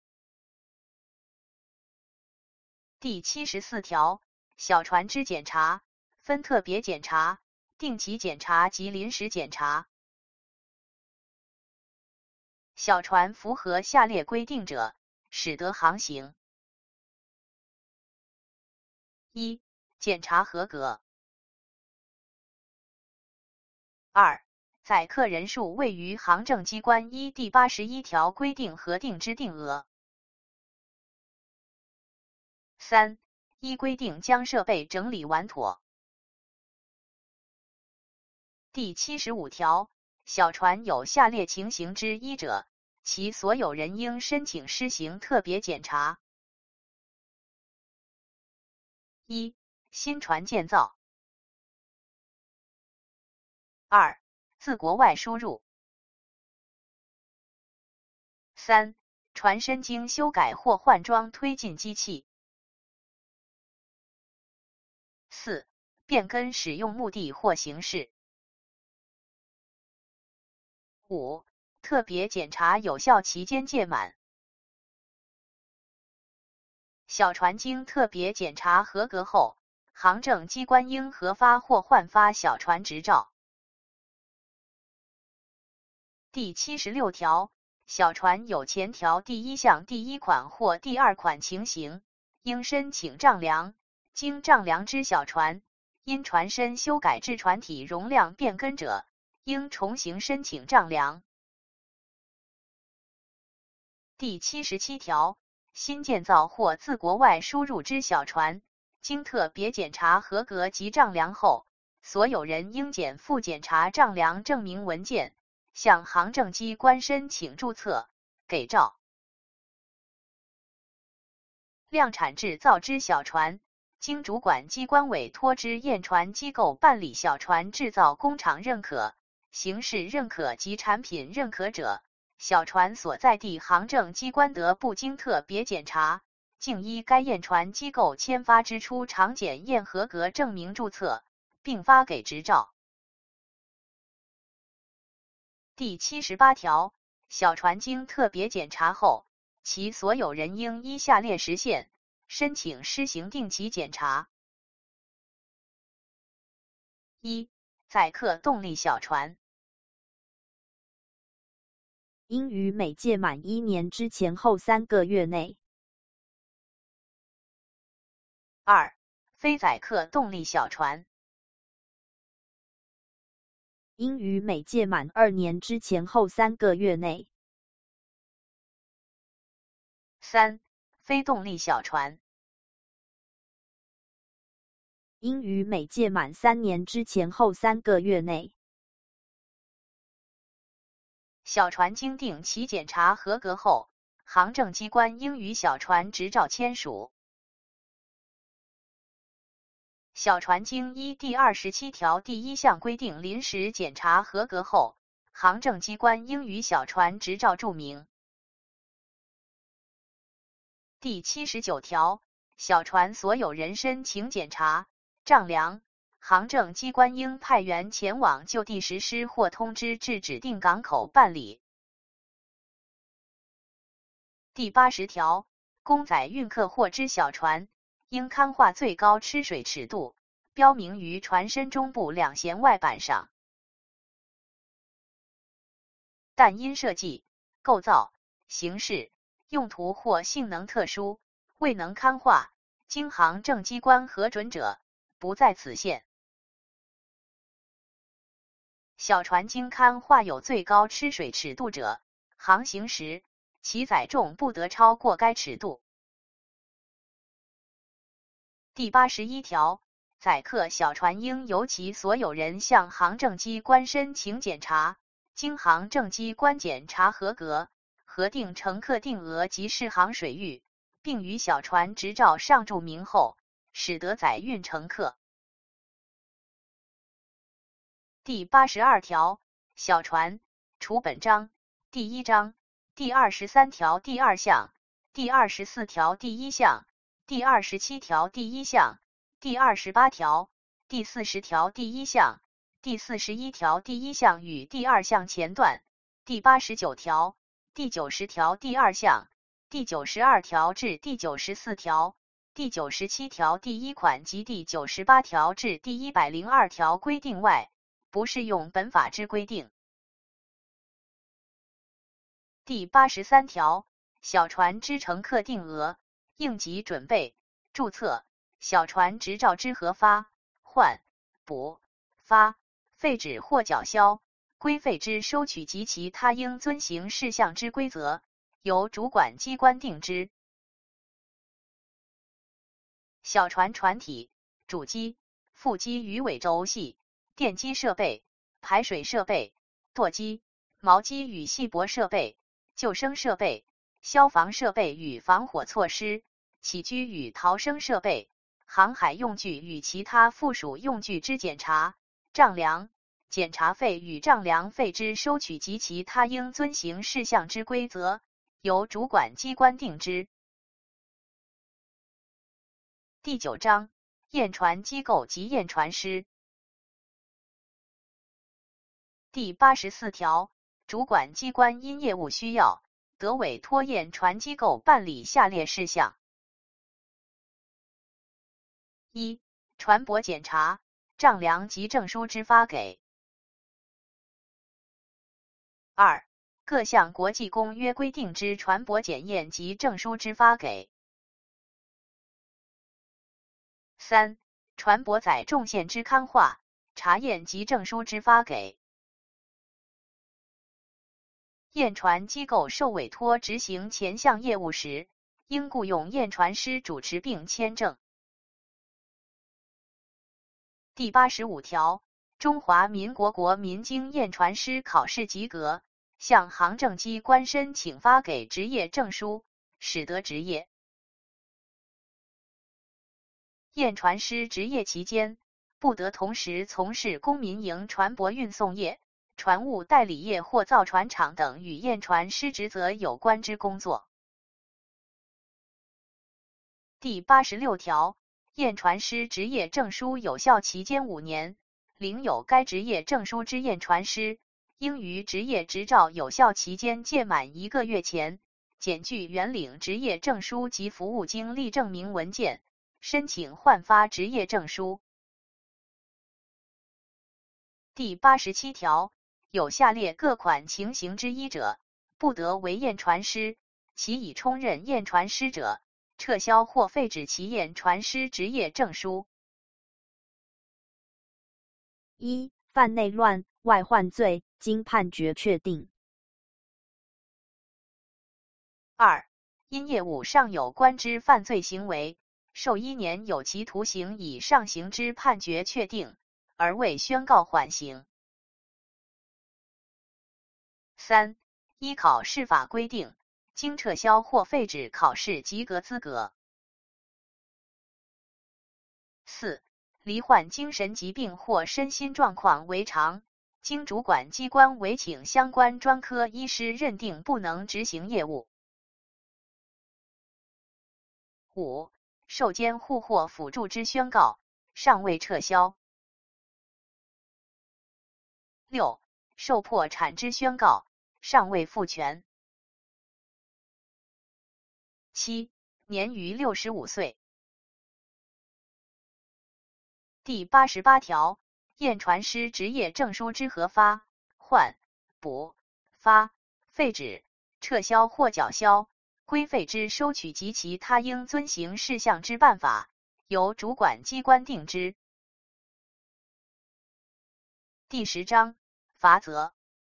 [SPEAKER 1] 第七十四条，小船之检查分特别检查、定期检查及临时检查。小船符合下列规定者，使得航行：一、检查合格；二、载客人数位于行政机关依第八十一条规定核定之定额；三、依规定将设备整理完妥。第七十五条，小船有下列情形之一者，其所有人应申请施行特别检查：一、新船建造；二、自国外输入；三、船身经修改或换装推进机器；四、变更使用目的或形式；五、特别检查有效期间届满。小船经特别检查合格后，行政机关应核发或换发小船执照。第七十六条，小船有前条第一项第一款或第二款情形，应申请丈量。经丈量之小船，因船身修改至船体容量变更者，应重新申请丈量。第七十七条，新建造或自国外输入之小船，经特别检查合格及丈量后，所有人应检附检查丈量证明文件，向行政机关申请注册、给照。量产制造之小船，经主管机关委托之验船机构办理小船制造工厂认可、形式认可及产品认可者，小船所在地行政机关得不经特别检查，径依该验船机构签发之出厂检验合格证明注册，并发给执照。第七十八条，小船经特别检查后，其所有人应依下列时限申请施行定期检查：一、载客动力小船，
[SPEAKER 2] 应于每届满一年之前后三个月内；
[SPEAKER 1] 二、非载客动力小船，
[SPEAKER 2] 应于每届满二年之前后三个月内；
[SPEAKER 1] 三、非动力小船，
[SPEAKER 2] 应于每届满三年之前后三个月内。
[SPEAKER 1] 小船经定期检查合格后，行政机关应与小船执照签署。小船经依第二十七条第一项规定临时检查合格后，行政机关应与小船执照注明。第七十九条，小船所有人申请检查、丈量，行政机关应派员前往就地实施或通知至指定港口办理。第八十条，供载运客货之小船，应刊画最高吃水尺度，标明于船身中部两舷外板上。但因设计、构造、形式、用途或性能特殊，未能刊画，经行政机关核准者，不在此限。小船经刊画有最高吃水尺度者，航行时其载重不得超过该尺度。第八十一条，载客小船应由其所有人向行政机关申请检查，经行政机关检查合格， 核定乘客定额及适航水域，并于小船执照上注明后，使得载运乘客。第八十二条，小船除本章第一章、第二十三条第二项、第二十四条第一项、第二十七条第一项、第二十八条、第四十条第一项、第四十一条第一项与第二项前段、第八十九条、第九十条第二项、第九十二条至第九十四条、第九十七条第一款及第九十八条至第一百零二条规定外，不适用本法之规定。第八十三条，小船之乘客定额、应急准备、注册、小船执照之核发、换、补、发、废止或缴销、规费之收取及其他应遵行事项之规则，由主管机关定之。小船船体、主机、副机与尾轴系、电机设备、排水设备、舵机、锚机与系泊设备、救生设备、消防设备与防火措施、起居与逃生设备、航海用具与其他附属用具之检查、丈量、检查费与丈量费之收取及其他应遵行事项之规则，由主管机关定之。第九章，验船机构及验船师。第八十四条，主管机关因业务需要，得委托验船机构办理下列事项：一、船舶检查、丈量及证书之发给；二、各项国际公约规定之船舶检验及证书之发给；三、船舶载重线之刊画、查验及证书之发给。验船机构受委托执行前项业务时，应雇用验船师主持并签证。第八十五条，中华民国国民经验船师考试及格，向航政机关申请发给执业证书，使得执业。验船师执业期间，不得同时从事公民营船舶运送业、船务代理业或造船厂等与验船师职责有关之工作。第八十六条，验船师执业证书有效期间五年，领有该执业证书之验船师，应于执业执照有效期间届满一个月前，检具原领执业证书及服务经历证明文件，申请换发执业证书。第八十七条，有下列各款情形之一者，不得为验船师，其已充任验船师者，撤销或废止其验船师执业证书。
[SPEAKER 2] 一、犯内乱、外患罪，经判决确定。
[SPEAKER 1] 二、因业务上有关之犯罪行为，受一年有期徒刑以上刑之判决确定，而未宣告缓刑。三、依考试法规定，经撤销或废止考试及格资格。四、罹患精神疾病或身心状况为常，经主管机关委请相关专科医师认定不能执行业务。五、受监护或辅助之宣告，尚未撤销。六、受破产之宣告，尚未复权。七、年逾六十五岁。第八十八条，验船师执业证书之核发、换、补、发、废止、撤销或缴销、规费之收取及其他应遵行事项之办法，由主管机关定之。第十章，罚则。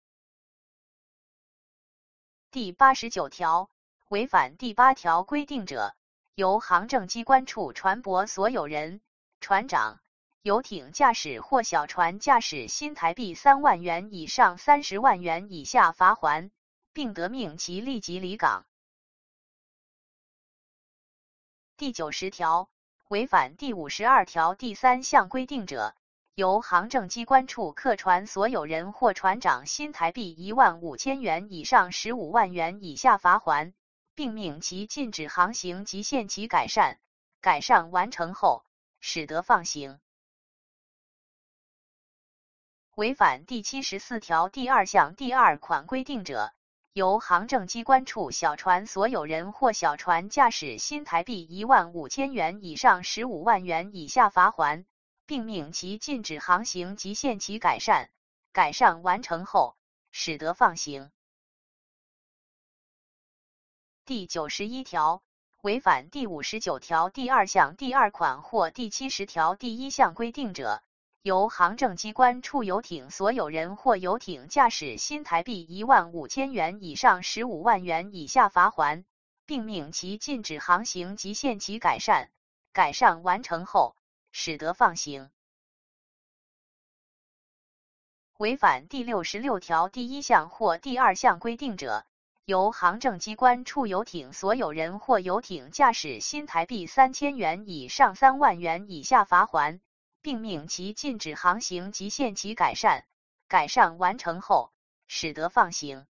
[SPEAKER 1] 第八十九条，违反第八条规定者，由航政机关处船舶所有人、船长、游艇驾驶或小船驾驶新台币三万元以上三十万元以下罚锾， 并得命其立即离港。第九十条，违反第五十二条第三项规定者，由行政机关处客船所有人或船长新台币一万五千元以上十五万元以下罚锾，并命其禁止航行及限期改善，改善完成后，使得放行。违反第七十四条第二项第二款规定者，由行政机关处小船所有人或小船驾驶新台币一万五千元以上十五万元以下罚锾，并命其禁止航行及限期改善，改善完成后，使得放行。第九十一条，违反第五十九条第二项第二款或第七十条第一项规定者，由行政机关处游艇所有人或游艇驾驶新台币一万五千元以上十五万元以下罚锾，并命其禁止航行及限期改善，改善完成后，使得放行。违反第六十六条第一项或第二项规定者，由行政机关处游艇所有人或游艇驾驶新台币三千元以上三万元以下罚锾，并命其禁止航行及限期改善，改善完成后，使得放行。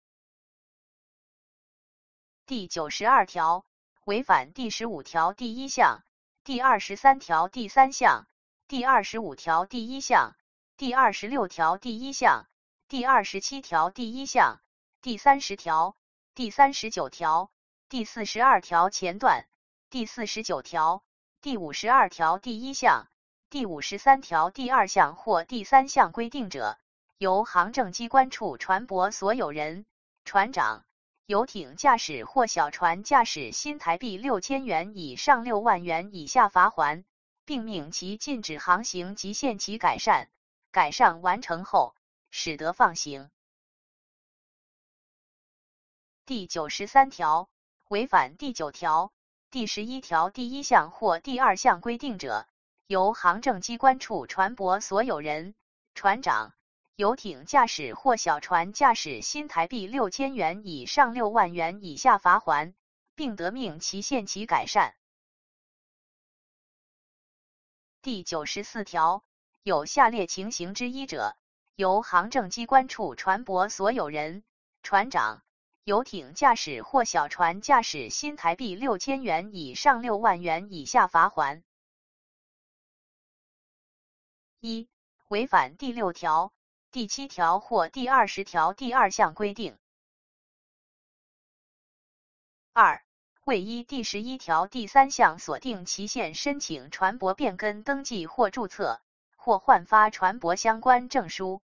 [SPEAKER 1] 第九十二条，违反第十五条第一项、第二十三条第三项、第二十五条第一项、第二十六条第一项、第二十七条第一项、第三十条、第三十九条、第四十二条前段、第四十九条、第五十二条第一项、第五十三条第二项或第三项规定者，由行政机关处船舶所有人、船长、游艇驾驶或小船驾驶新台币六千元以上六万元以下罚锾，并命其禁止航行及限期改善，改善完成后，使得放行。第九十三条，违反第九条、第十一条第一项或第二项规定者，由行政机关处船舶所有人、船长、游艇驾驶或小船驾驶新台币六千元以上六万元以下罚锾，并得命其限期改善。第九十四条，有下列情形之一者，由行政机关处船舶所有人、船长、游艇驾驶或小船驾驶新台币六千元以上六万元以下罚锾。一、违反第六条、第七条或第二十条第二项规定。二、未依第十一条第三项锁定期限申请船舶变更登记或注册，或换发船舶相关证书。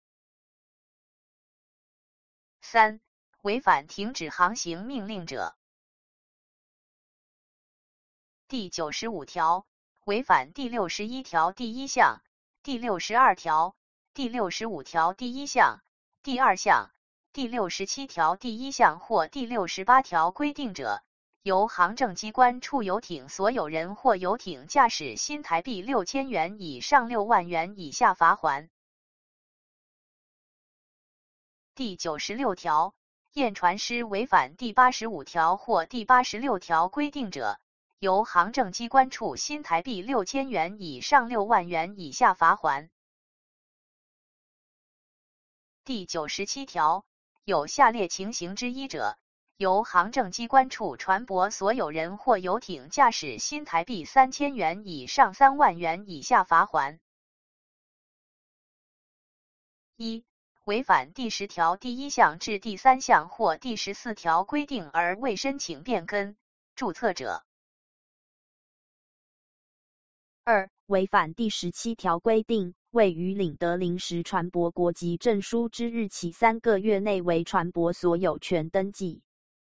[SPEAKER 1] 三、违反停止航行命令者。第九十五条，违反第六十一条第一项、第六十二条、第六十五条第一项、第二项、第六十七条第一项或第六十八条规定者，由行政机关处游艇所有人或游艇驾驶新台币六千元以上六万元以下罚锾。第九十六条，验船师违反第八十五条或第八十六条规定者，由行政机关处新台币六千元以上六万元以下罚锾。第九十七条，有下列情形之一者，由行政机关处船舶所有人或游艇驾驶新台币三千元以上三万元以下罚锾。一、违反第十条第一项至第三项或第十四条规定而未申请变更、注册者。
[SPEAKER 2] 二、违反第十七条规定，未于领得临时船舶国籍证书之日起三个月内为船舶所有权登记。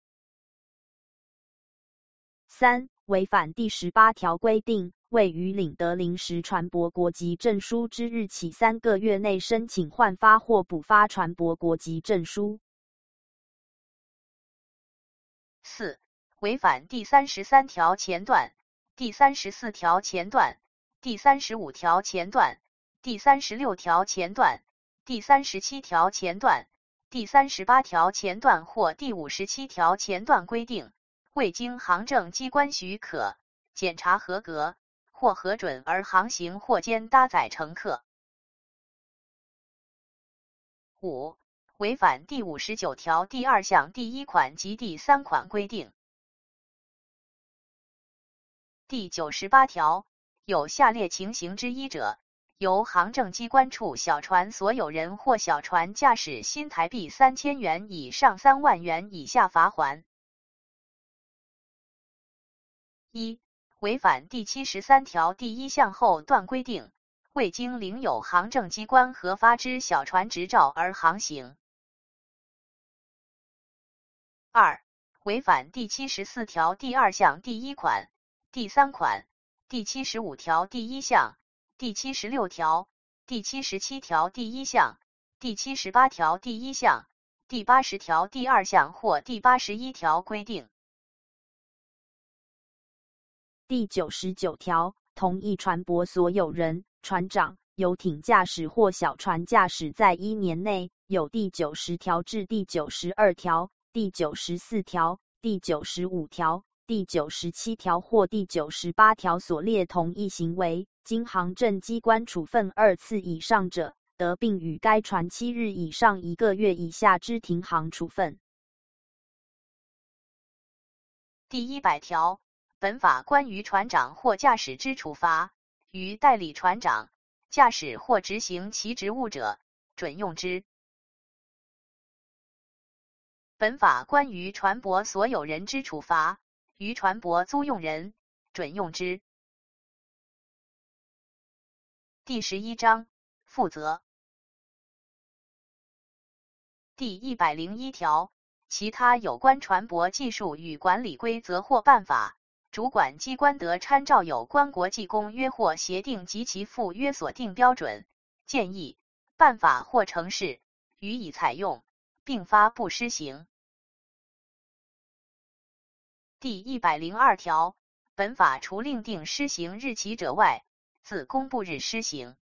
[SPEAKER 2] 三、违反第十八条规定，未于领得临时船舶国籍证书之日起三个月内申请换发或补发船舶国籍证书。
[SPEAKER 1] 四、违反第三十三条前段、第三十四条前段、第三十五条前段、第三十六条前段、第三十七条前段、 第三十八条前段或第五十七条前段规定，未经行政机关许可、检查合格或核准而航行货间搭载乘客。五、违反第五十九条第二项第一款及第三款规定。第九十八条，有下列情形之一者，由行政机关处小船所有人或小船驾驶新台币三千元以上三万元以下罚锾。一、违反第七十三条第一项后段规定，未经领有行政机关核发之小船执照而航行。二、违反第七十四条第二项第一款、第三款、第七十五条第一项、第七十六条、第七十七条第一项、第七十八条第一项、第八十条第二项或第八十一条规定。
[SPEAKER 2] 第九十九条，同一船舶所有人、船长、游艇驾驶或小船驾驶在一年内，有第九十条至第九十二条、第九十四条、第九十五条、第九十七条或第九十八条所列同一行为，经行政机关处分二次以上者，得并与该船七日以上一个月以下之停航处分。
[SPEAKER 1] 第一百条，本法关于船长或驾驶之处罚，于代理船长、驾驶或执行其职务者，准用之。本法关于船舶所有人之处罚，于船舶租用人，准用之。第十一章，负责。第一百零一条，其他有关船舶技术与管理规则或办法，主管机关得参照有关国际公约或协定及其附约所定标准、建议、办法或程式，予以采用，并发布施行。第一百零二条，本法除另定施行日期者外，自公布日施行。